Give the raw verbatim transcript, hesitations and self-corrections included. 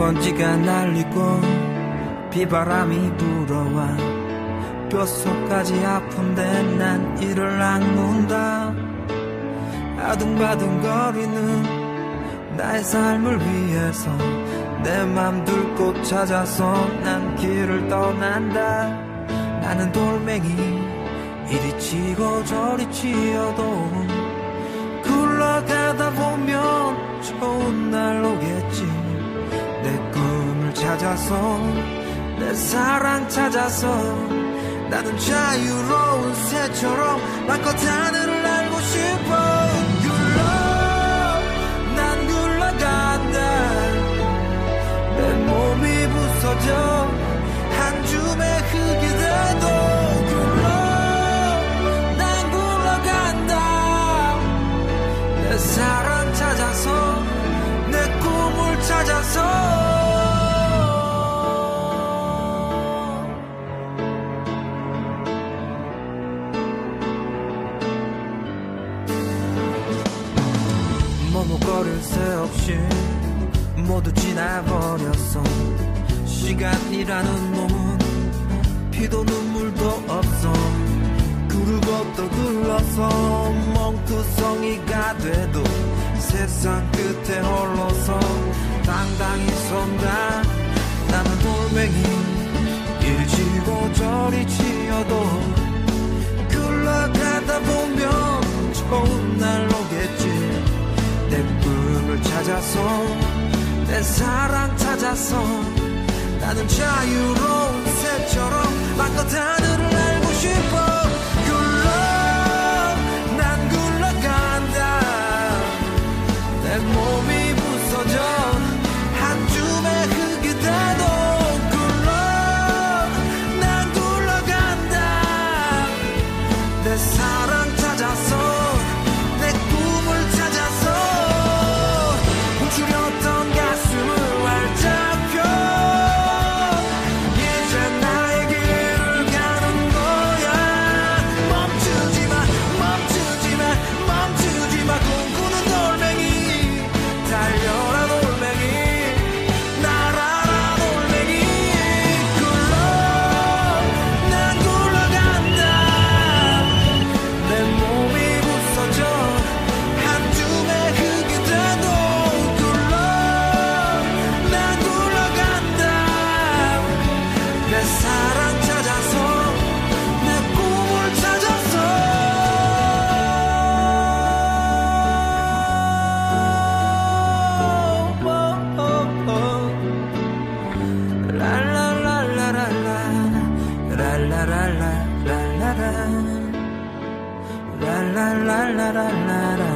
먼지가 날리고 비바람이 불어와 뼛속까지 아픈데 난 이를 악문다. 아둥바둥거리는 나의 삶을 위해서 내 맘 둘 곳 찾아서 난 길을 떠난다. 나는 돌멩이 이리 치고 저리 치어도 굴러가다 보면 좋은 날 오겠지. 내 꿈을 찾아서 내 사랑 찾아서 나는 자유로운 새처럼 마껏 하늘을 날고 싶어. 굴러 난 굴러간다. 내 몸이 부서져 한 줌의 흙이 돼도 굴러 난 굴러간다. 내 사랑 찾아서 내 꿈을 찾아서. 머뭇거릴 새 없이 모두 지나버렸어. 시간이라는 놈은 피도 눈물도 없어. 구르고 또 굴러서 멍투성이가 돼도 세상 끝에 홀로서 당당히 선다. 나는 돌멩이 이리 치고 저리 치어도 굴러가다 보면 좋은 날 오겠지. 내 꿈을 찾아서 내 사랑 찾아서 나는 자유로운 새처럼 마껏 하늘을 날고 싶어. 굴러 난 굴러간다. 내 몸이 부서져 한 줌의 흙이 돼도 굴러 난 굴러간다. 내 사랑 찾아서 내 꿈을 찾아서 멈추렸던 가슴을 활짝 펴. 이제 나의 길을 가는 거야. 멈추지마 멈추지마 멈추지마. 꿈꾸는 돌멩이 달려라 돌멩이 날아라 돌멩이. 굴러 난 굴러간다. 내 몸이 부서져 한 줌의 흙이 돼도 굴러 난 굴러간다. 내 사랑 찾아서 내 꿈을 찾아서. 랄랄랄라랄라 랄라랄라랄라라 랄랄랄라랄라